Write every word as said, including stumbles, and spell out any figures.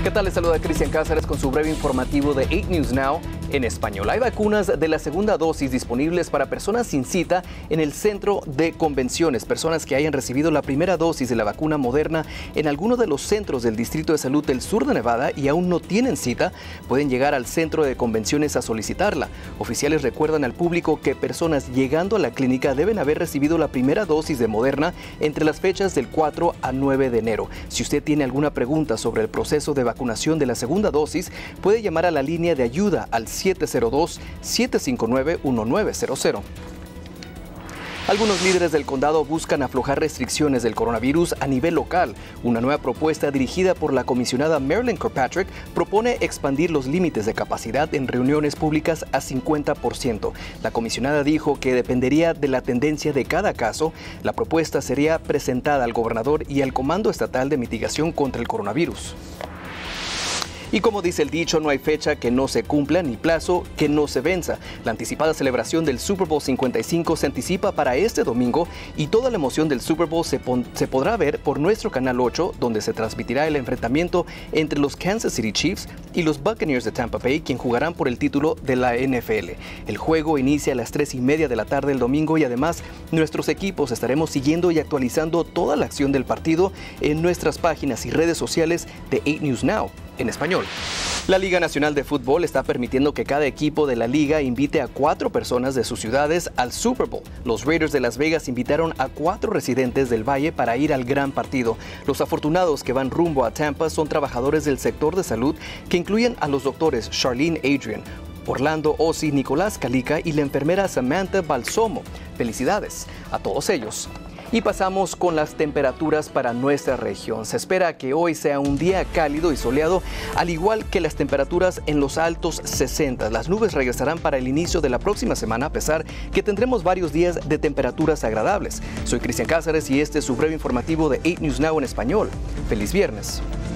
¿Qué tal? Les saluda Cristian Cáceres con su breve informativo de eight News Now en español. Hay vacunas de la segunda dosis disponibles para personas sin cita en el centro de convenciones. Personas que hayan recibido la primera dosis de la vacuna Moderna en alguno de los centros del Distrito de Salud del sur de Nevada y aún no tienen cita, pueden llegar al centro de convenciones a solicitarla. Oficiales recuerdan al público que personas llegando a la clínica deben haber recibido la primera dosis de Moderna entre las fechas del cuatro a nueve de enero. Si usted tiene alguna pregunta sobre el proceso de vacunación de la segunda dosis, puede llamar a la línea de ayuda al siete cero dos, siete cinco nueve, uno nueve cero cero. Algunos líderes del condado buscan aflojar restricciones del coronavirus a nivel local. Una nueva propuesta dirigida por la comisionada Marilyn Kirkpatrick propone expandir los límites de capacidad en reuniones públicas a cincuenta por ciento. La comisionada dijo que dependería de la tendencia de cada caso. La propuesta sería presentada al gobernador y al Comando Estatal de Mitigación contra el Coronavirus. Y como dice el dicho, no hay fecha que no se cumpla ni plazo que no se venza. La anticipada celebración del Super Bowl cincuenta y cinco se anticipa para este domingo y toda la emoción del Super Bowl se, se podrá ver por nuestro Canal ocho, donde se transmitirá el enfrentamiento entre los Kansas City Chiefs y los Buccaneers de Tampa Bay, quien jugarán por el título de la N F L. El juego inicia a las tres y media de la tarde el domingo y además nuestros equipos estaremos siguiendo y actualizando toda la acción del partido en nuestras páginas y redes sociales de eight News Now en español. La Liga Nacional de Fútbol está permitiendo que cada equipo de la liga invite a cuatro personas de sus ciudades al Super Bowl. Los Raiders de Las Vegas invitaron a cuatro residentes del Valle para ir al gran partido. Los afortunados que van rumbo a Tampa son trabajadores del sector de salud que incluyen a los doctores Charlene Adrian, Orlando Ossi, Nicolás Calica y la enfermera Samantha Balsomo. Felicidades a todos ellos. Y pasamos con las temperaturas para nuestra región. Se espera que hoy sea un día cálido y soleado, al igual que las temperaturas en los altos sesenta. Las nubes regresarán para el inicio de la próxima semana, a pesar que tendremos varios días de temperaturas agradables. Soy Cristian Cáceres y este es su breve informativo de eight News Now en español. ¡Feliz viernes!